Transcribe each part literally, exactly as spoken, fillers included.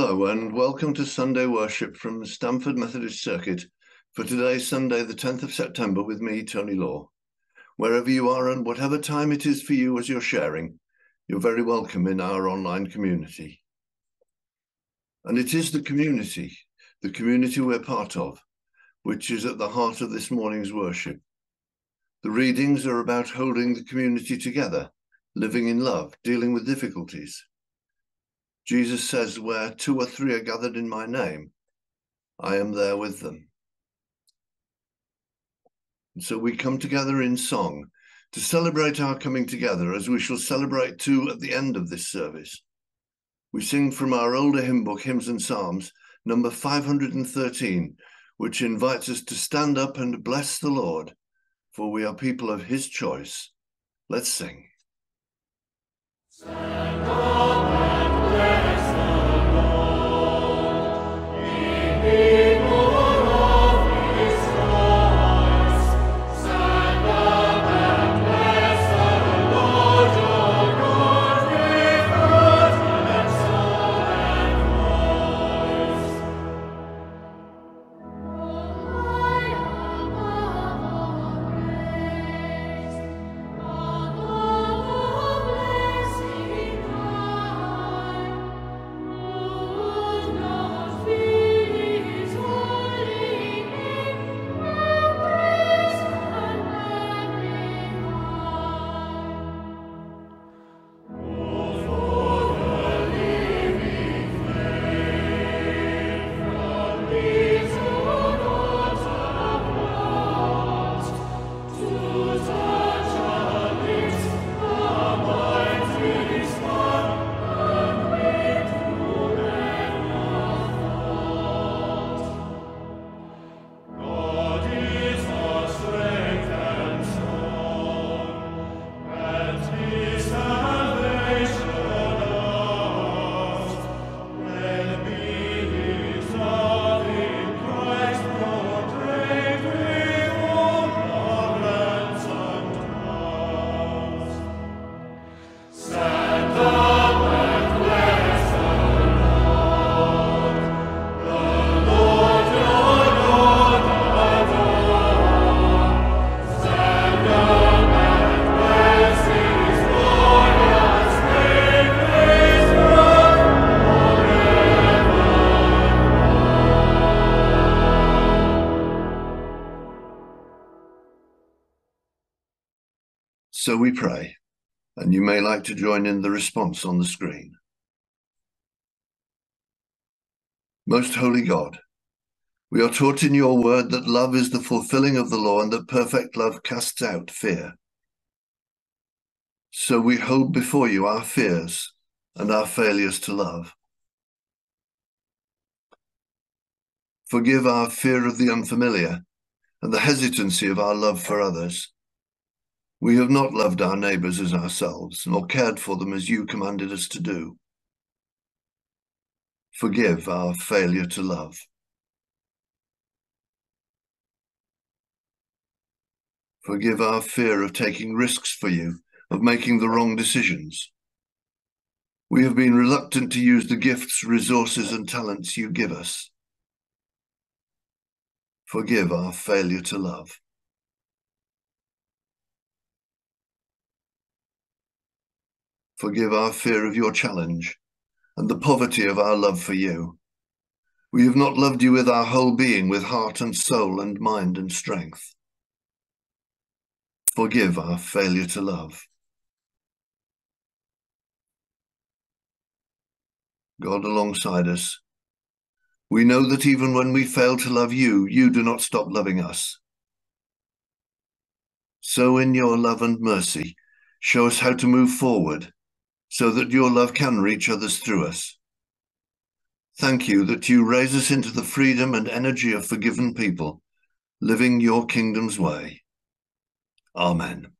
Hello and welcome to Sunday worship from Stamford Methodist Circuit for today, Sunday, the tenth of September, with me, Tony Law. Wherever you are and whatever time it is for you as you're sharing, you're very welcome in our online community. And it is the community, the community we're part of, which is at the heart of this morning's worship. The readings are about holding the community together, living in love, dealing with difficulties. Jesus says, where two or three are gathered in my name, I am there with them. And so we come together in song to celebrate our coming together, as we shall celebrate too at the end of this service. We sing from our older hymn book, Hymns and Psalms, number five hundred thirteen, which invites us to stand up and bless the Lord, for we are people of his choice. Let's sing. Stand up and bless the Lord, ye people of his choice. Stand up and bless the Lord your God with heart and soul and voice. Oh, high above all praise, above all blessing high, who would not feel his holy name, and praise and magnify. Oh, for the living flame from his own altar lost, to touch our lips, our minds respond, and wait to heaven our thought. God is our strength and song, and his salvation ours. When be his love in Christ proclaimed with all our ransomed hearts. Stand up and bless the Lord, the Lord your God adore. Stand up and bless his glorious name, praise God forever. So we pray, and you may like to join in the response on the screen. Most holy God, we are taught in your word that love is the fulfilling of the law and that perfect love casts out fear. So we hold before you our fears and our failures to love. Forgive our fear of the unfamiliar and the hesitancy of our love for others. We have not loved our neighbours as ourselves, nor cared for them as you commanded us to do. Forgive our failure to love. Forgive our fear of taking risks for you, of making the wrong decisions. We have been reluctant to use the gifts, resources, and talents you give us. Forgive our failure to love. Forgive our fear of your challenge and the poverty of our love for you. We have not loved you with our whole being, with heart and soul and mind and strength. Forgive our failure to love. God alongside us, we know that even when we fail to love you, you do not stop loving us. So in your love and mercy, show us how to move forward, so that your love can reach others through us. Thank you that you raise us into the freedom and energy of forgiven people, living your kingdom's way. Amen.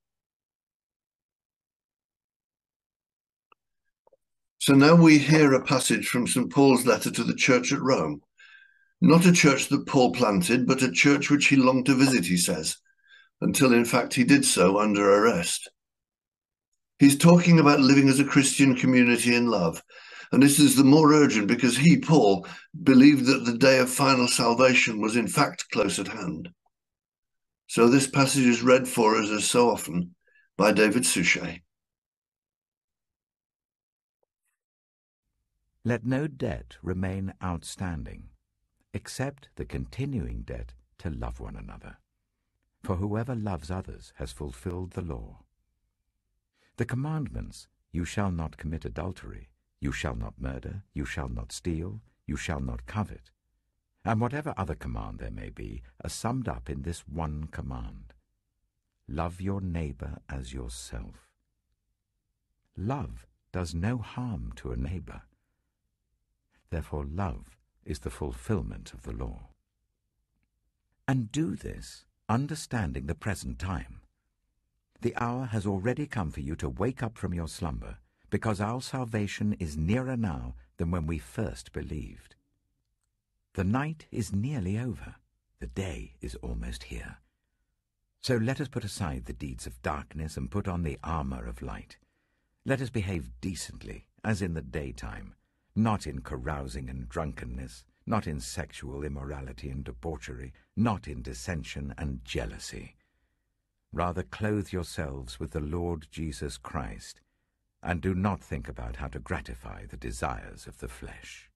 So now we hear a passage from Saint Paul's letter to the church at Rome. Not a church that Paul planted, but a church which he longed to visit, he says, until in fact he did so under arrest. He's talking about living as a Christian community in love, And this is the more urgent because he, Paul, believed that the day of final salvation was in fact close at hand. So this passage is read for us, as so often, by David Suchet. Let no debt remain outstanding, except the continuing debt to love one another. For whoever loves others has fulfilled the law. The commandments, you shall not commit adultery, you shall not murder, you shall not steal, you shall not covet, and whatever other command there may be, are summed up in this one command: love your neighbor as yourself. Love does no harm to a neighbor. Therefore love is the fulfillment of the law. And do this, understanding the present time. The hour has already come for you to wake up from your slumber, because our salvation is nearer now than when we first believed. The night is nearly over, the day is almost here. So let us put aside the deeds of darkness and put on the armor of light. Let us behave decently, as in the daytime, not in carousing and drunkenness, not in sexual immorality and debauchery, not in dissension and jealousy. Rather clothe yourselves with the Lord Jesus Christ, and do not think about how to gratify the desires of the flesh.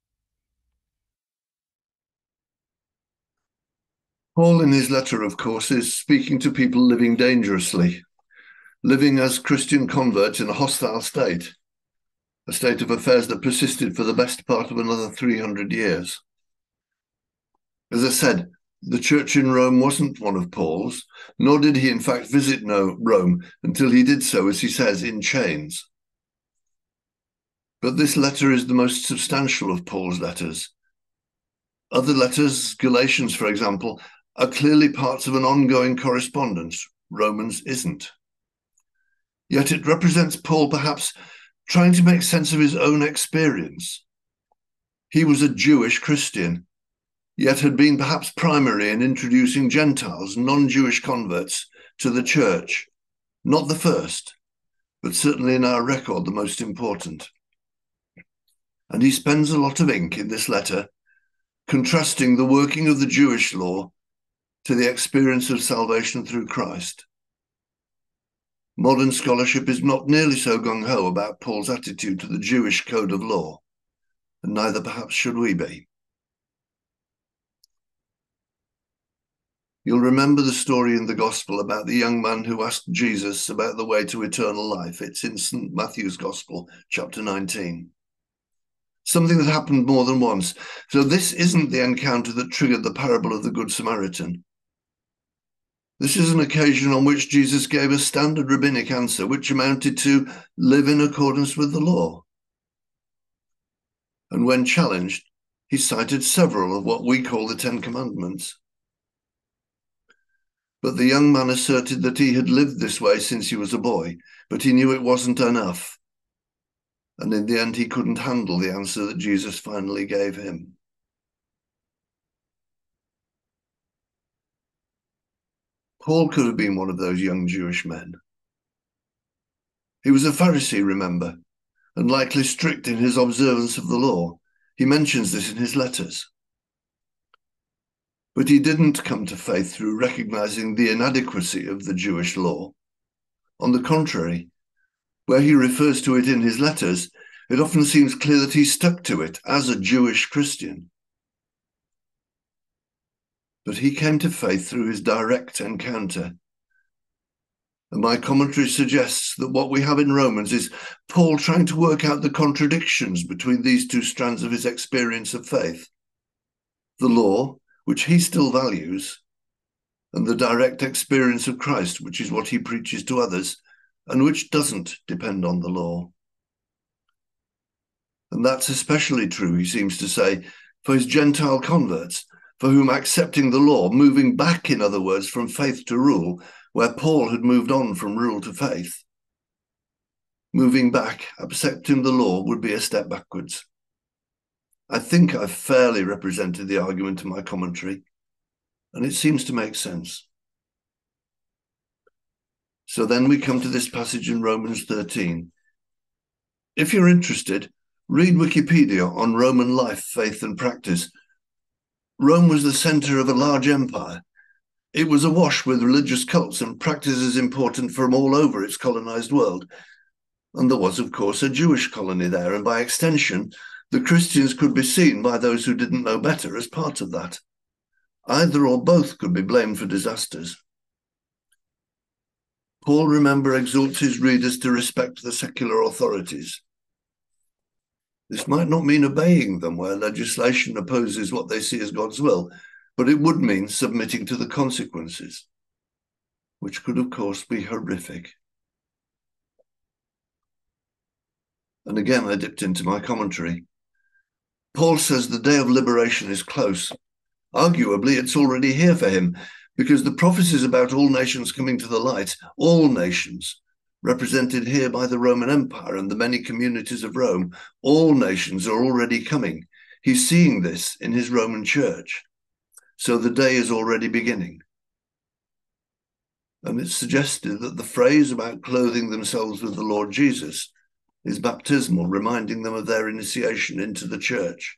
Paul, in his letter, of course, is speaking to people living dangerously, living as Christian converts in a hostile state, a state of affairs that persisted for the best part of another three hundred years. As I said, the church in Rome wasn't one of Paul's, nor did he in fact visit no Rome until he did so, as he says, in chains. But this letter is the most substantial of Paul's letters. Other letters, Galatians, for example, are clearly parts of an ongoing correspondence. Romans isn't. Yet it represents Paul perhaps trying to make sense of his own experience. He was a Jewish Christian, yet had been perhaps primary in introducing Gentiles, non-Jewish converts, to the church. Not the first, but certainly in our record the most important. And he spends a lot of ink in this letter contrasting the working of the Jewish law to the experience of salvation through Christ. Modern scholarship is not nearly so gung-ho about Paul's attitude to the Jewish code of law, and neither perhaps should we be. You'll remember the story in the Gospel about the young man who asked Jesus about the way to eternal life. It's in Saint Matthew's Gospel, chapter nineteen. Something that happened more than once. So this isn't the encounter that triggered the parable of the Good Samaritan. This is an occasion on which Jesus gave a standard rabbinic answer, which amounted to live in accordance with the law. And when challenged, he cited several of what we call the Ten Commandments. But the young man asserted that he had lived this way since he was a boy, but he knew it wasn't enough. And in the end, he couldn't handle the answer that Jesus finally gave him. Paul could have been one of those young Jewish men. He was a Pharisee, remember, and likely strict in his observance of the law. He mentions this in his letters. But he didn't come to faith through recognizing the inadequacy of the Jewish law. On the contrary, where he refers to it in his letters, it often seems clear that he stuck to it as a Jewish Christian. But he came to faith through his direct encounter. And my commentary suggests that what we have in Romans is Paul trying to work out the contradictions between these two strands of his experience of faith. The law, which he still values, and the direct experience of Christ, which is what he preaches to others, and which doesn't depend on the law. And that's especially true, he seems to say, for his Gentile converts, for whom accepting the law, moving back, in other words, from faith to rule, where Paul had moved on from rule to faith, moving back, accepting the law would be a step backwards. I think I've fairly represented the argument in my commentary, and it seems to make sense. So then we come to this passage in Romans thirteen. If you're interested, Read Wikipedia on Roman life, faith, and practice. Rome was the centre of a large empire. It was awash with religious cults and practices important from all over its colonised world. And there was, of course, a Jewish colony there, and by extension, the Christians could be seen by those who didn't know better as part of that. Either or both could be blamed for disasters. Paul, remember, exhorts his readers to respect the secular authorities. This might not mean obeying them where legislation opposes what they see as God's will, but it would mean submitting to the consequences, which could, of course, be horrific. And again, I dipped into my commentary. Paul says the day of liberation is close. Arguably, it's already here for him, because the prophecies about all nations coming to the light, all nations, represented here by the Roman Empire and the many communities of Rome, all nations are already coming. He's seeing this in his Roman church. So the day is already beginning. And it's suggested that the phrase about clothing themselves with the Lord Jesus is baptismal, reminding them of their initiation into the church.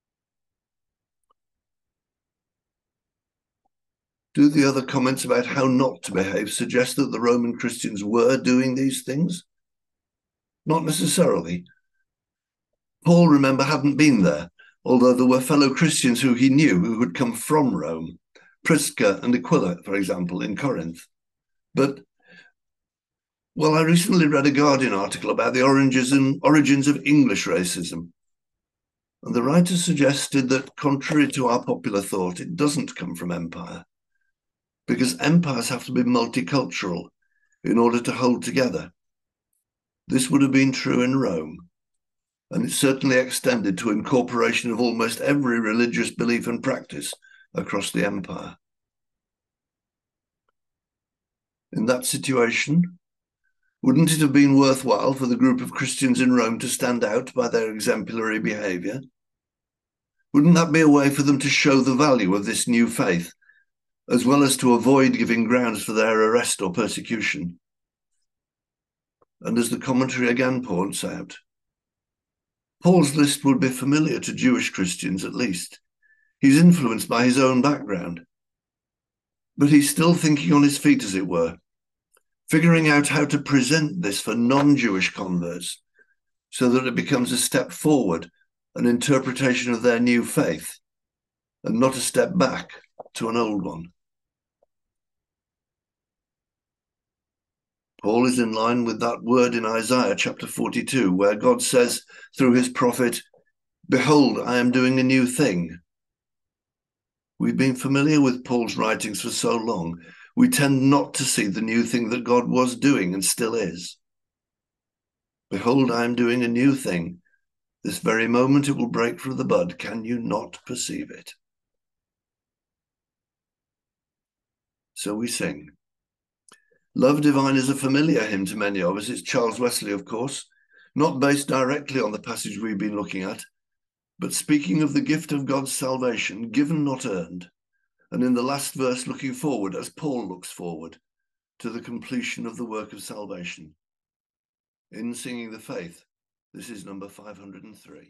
Do the other comments about how not to behave suggest that the Roman Christians were doing these things? Not necessarily. Paul, remember, hadn't been there, although there were fellow Christians who he knew who had come from Rome, Prisca and Aquila, for example, in Corinth. But, well, I recently read a Guardian article about the origins and origins of English racism. And the writer suggested that, contrary to our popular thought, it doesn't come from empire, because empires have to be multicultural in order to hold together. This would have been true in Rome, and it certainly extended to incorporation of almost every religious belief and practice across the empire. In that situation, wouldn't it have been worthwhile for the group of Christians in Rome to stand out by their exemplary behaviour? Wouldn't that be a way for them to show the value of this new faith, as well as to avoid giving grounds for their arrest or persecution? And as the commentary again points out, Paul's list would be familiar to Jewish Christians at least. He's influenced by his own background. But he's still thinking on his feet, as it were, figuring out how to present this for non-Jewish converts so that it becomes a step forward, an interpretation of their new faith, and not a step back to an old one. Paul is in line with that word in Isaiah chapter forty-two, where God says through his prophet, "Behold, I am doing a new thing." We've been familiar with Paul's writings for so long, we tend not to see the new thing that God was doing and still is. Behold, I am doing a new thing. This very moment it will break from the bud. Can you not perceive it? So we sing. Love Divine is a familiar hymn to many of us. It's Charles Wesley, of course, not based directly on the passage we've been looking at, but speaking of the gift of God's salvation, given not earned, and in the last verse looking forward, as Paul looks forward, to the completion of the work of salvation. In Singing the Faith, this is number five hundred and three.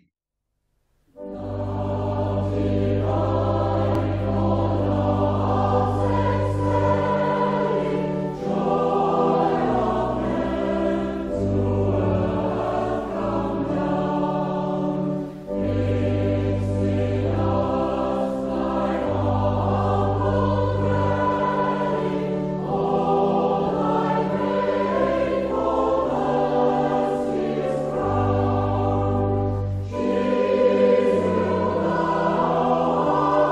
Jesus.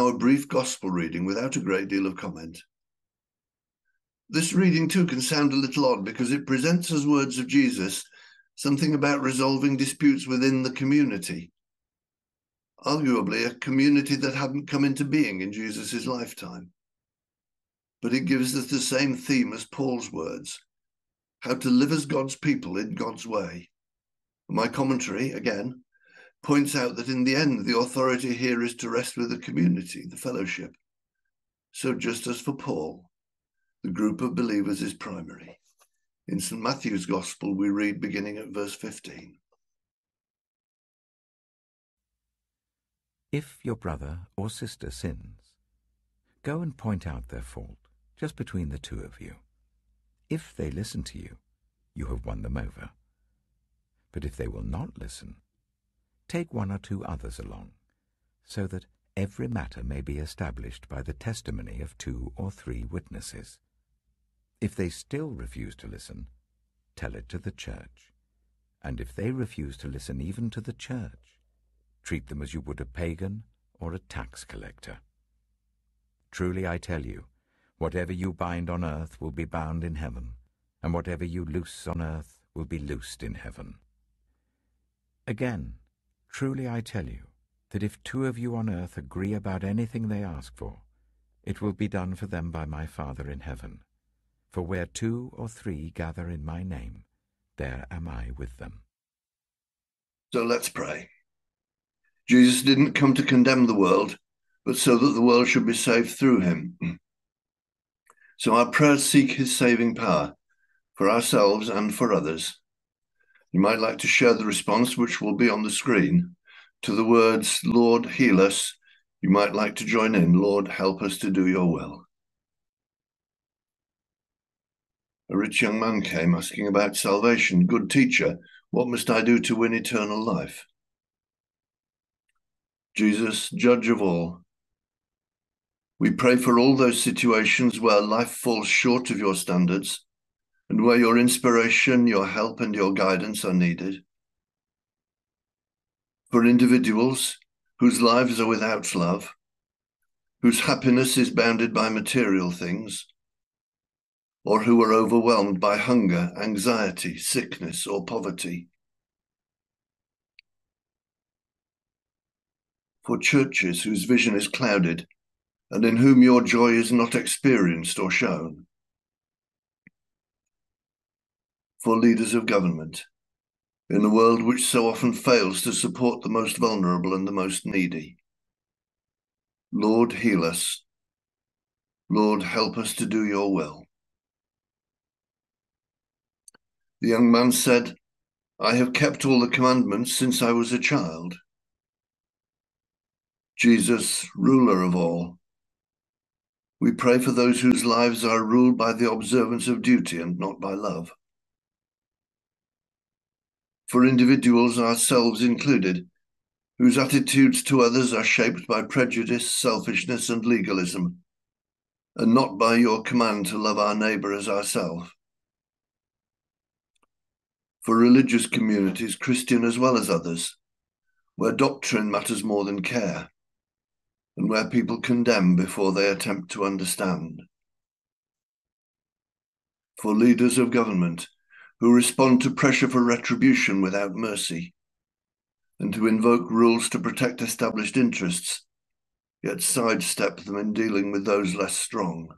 now a brief gospel reading without a great deal of comment. This reading too can sound a little odd because it presents as words of Jesus something about resolving disputes within the community, arguably a community that hadn't come into being in Jesus' lifetime. But it gives us the same theme as Paul's words, how to live as God's people in God's way. My commentary, again, points out that in the end, the authority here is to rest with the community, the fellowship. So just as for Paul, the group of believers is primary. In Saint Matthew's Gospel, we read beginning at verse fifteen. If your brother or sister sins, go and point out their fault, just between the two of you. If they listen to you, you have won them over. But if they will not listen, take one or two others along, so that every matter may be established by the testimony of two or three witnesses. If they still refuse to listen, tell it to the church. And if they refuse to listen even to the church, treat them as you would a pagan or a tax collector. Truly I tell you, whatever you bind on earth will be bound in heaven, and whatever you loose on earth will be loosed in heaven. Again, truly I tell you, that if two of you on earth agree about anything they ask for, it will be done for them by my Father in heaven. For where two or three gather in my name, there am I with them. So let's pray. Jesus didn't come to condemn the world, but so that the world should be saved through him. So our prayers seek his saving power for ourselves and for others. You might like to share the response, which will be on the screen, to the words, Lord, heal us. You might like to join in, Lord, help us to do your will. A rich young man came asking about salvation. Good teacher, what must I do to win eternal life? Jesus, judge of all, we pray for all those situations where life falls short of your standards and where your inspiration, your help, and your guidance are needed. For individuals whose lives are without love, whose happiness is bounded by material things, or who are overwhelmed by hunger, anxiety, sickness, or poverty. For churches whose vision is clouded and in whom your joy is not experienced or shown. For leaders of government in a world which so often fails to support the most vulnerable and the most needy. Lord, heal us. Lord, help us to do your will. The young man said, I have kept all the commandments since I was a child. Jesus, ruler of all, we pray for those whose lives are ruled by the observance of duty and not by love. For individuals, ourselves included, whose attitudes to others are shaped by prejudice, selfishness, and legalism, and not by your command to love our neighbour as ourselves. For religious communities, Christian as well as others, where doctrine matters more than care, and where people condemn before they attempt to understand. For leaders of government who respond to pressure for retribution without mercy, and who invoke rules to protect established interests, yet sidestep them in dealing with those less strong.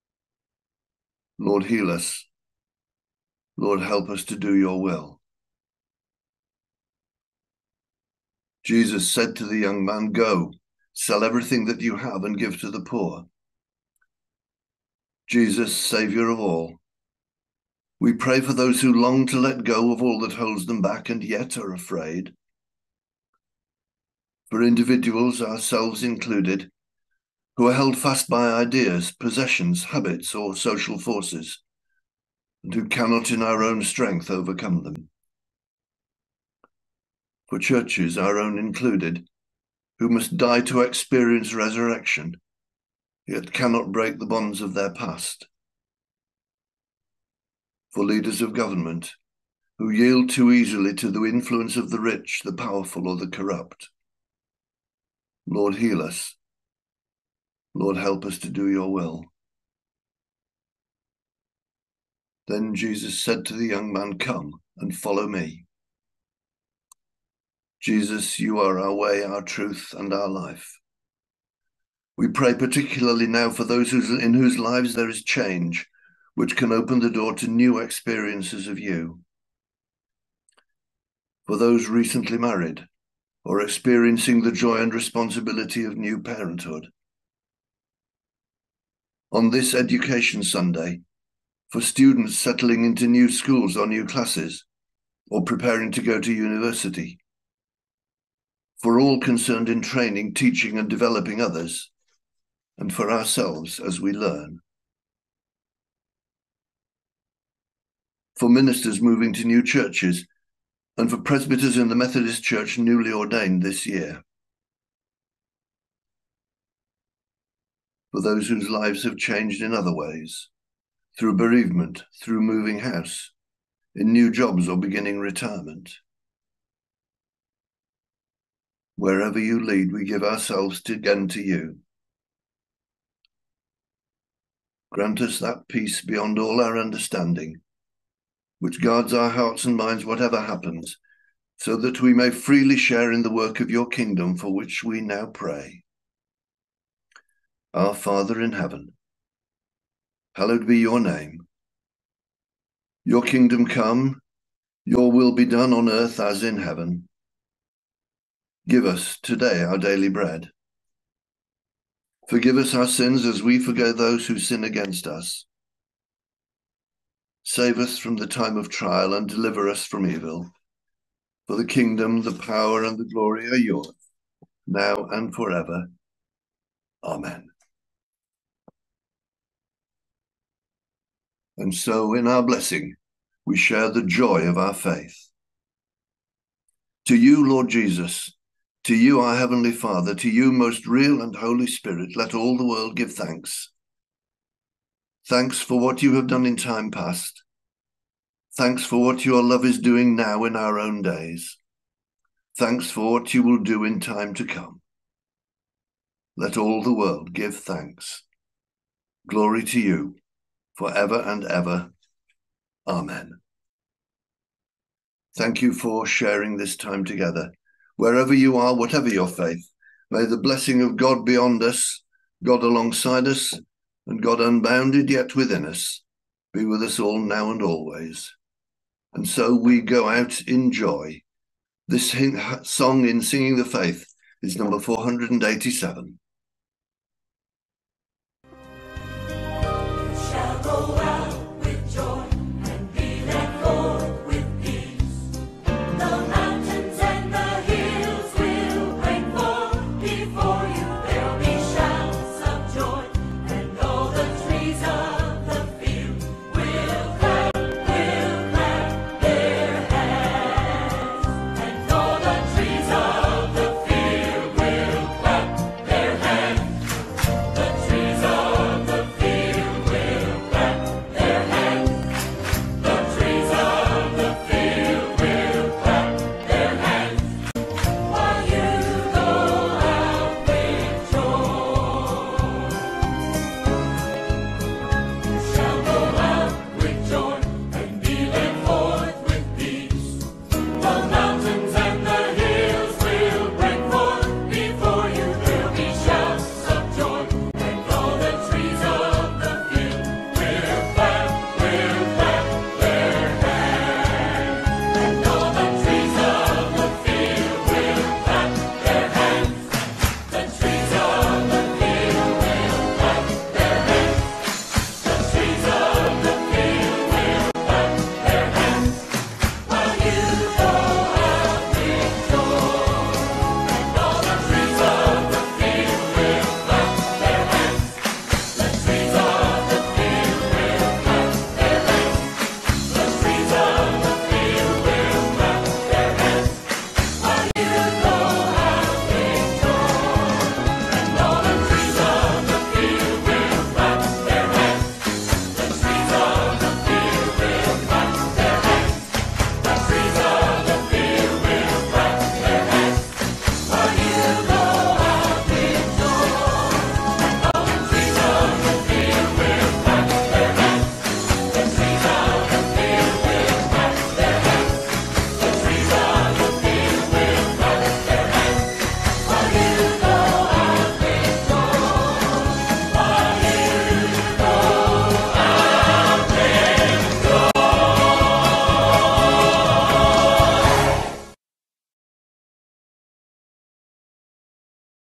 Lord, heal us. Lord, help us to do your will. Jesus said to the young man, go, sell everything that you have and give to the poor. Jesus, Saviour of all, we pray for those who long to let go of all that holds them back and yet are afraid. For individuals, ourselves included, who are held fast by ideas, possessions, habits, or social forces, and who cannot in our own strength overcome them. For churches, our own included, who must die to experience resurrection, yet cannot break the bonds of their past. For leaders of government, who yield too easily to the influence of the rich, the powerful, or the corrupt. Lord, heal us. Lord, help us to do your will. Then Jesus said to the young man, come and follow me. Jesus, you are our way, our truth, and our life. We pray particularly now for those whose, in whose lives there is change, which can open the door to new experiences of you. For those recently married or experiencing the joy and responsibility of new parenthood. On this Education Sunday, for students settling into new schools or new classes, or preparing to go to university. For all concerned in training, teaching, and developing others, and for ourselves as we learn. For ministers moving to new churches, and for presbyters in the Methodist Church newly ordained this year. For those whose lives have changed in other ways, through bereavement, through moving house, in new jobs or beginning retirement. Wherever you lead, we give ourselves to, again to you. Grant us that peace beyond all our understanding, which guards our hearts and minds whatever happens, so that we may freely share in the work of your kingdom for which we now pray. Our Father in heaven, hallowed be your name. Your kingdom come, your will be done on earth as in heaven. Give us today our daily bread. Forgive us our sins as we forgive those who sin against us. Save us from the time of trial and deliver us from evil. For the kingdom, the power, and the glory are yours, now and forever. Amen. And so in our blessing, we share the joy of our faith. To you, Lord Jesus, to you, our Heavenly Father, to you, most real and Holy Spirit, let all the world give thanks. Thanks for what you have done in time past. Thanks for what your love is doing now in our own days. Thanks for what you will do in time to come. Let all the world give thanks. Glory to you, forever and ever. Amen. Thank you for sharing this time together. Wherever you are, whatever your faith, may the blessing of God beyond us, God alongside us, and God unbounded yet within us, be with us all now and always. And so we go out in joy. This song in Singing the Faith is number four hundred eighty-seven.